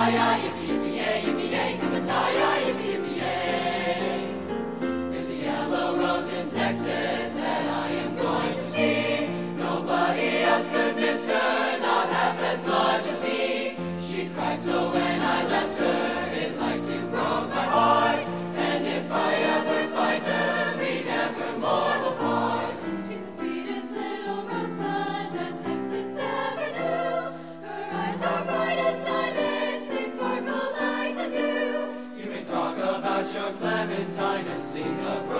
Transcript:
Kumataya, yippee, yippee-yay, yippee-yay, Kumataya, yippee, yippee-yay. There's a yellow rose in Texas that I am going to see. Nobody else could miss her, not half as much as me. She cried so when I left her, it like to broke my heart. And if I ever find her, we never more will part. She's the sweetest little rosebud that Texas ever knew. Her eyes are bright as diamonds, they sparkle like the dew. You may talk about your Clementine and sing of